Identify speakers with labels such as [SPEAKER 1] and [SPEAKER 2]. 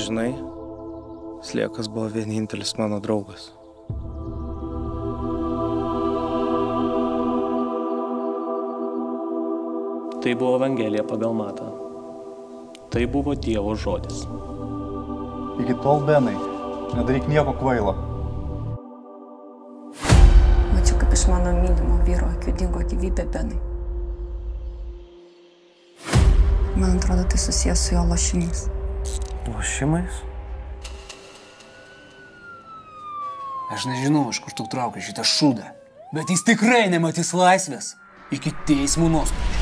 [SPEAKER 1] Žinai, Sliekas buvo vienintelis mano draugas.
[SPEAKER 2] Tai buvo Evangelija pagal Matą. Tai buvo Dievo žodis.
[SPEAKER 3] Iki tol, Benai, nedaryk nieko kvailo.
[SPEAKER 4] Mačiau, kaip iš mano mylimo vyro akių dingo gyvybė, Benai. Man atrodo, tai susijęs su jo lošimais.
[SPEAKER 5] Lošimais? Aš nežinau, iš kur tu traukia šitą šūdą, bet jis tikrai nematys laisvės iki teismų nuosprendžio.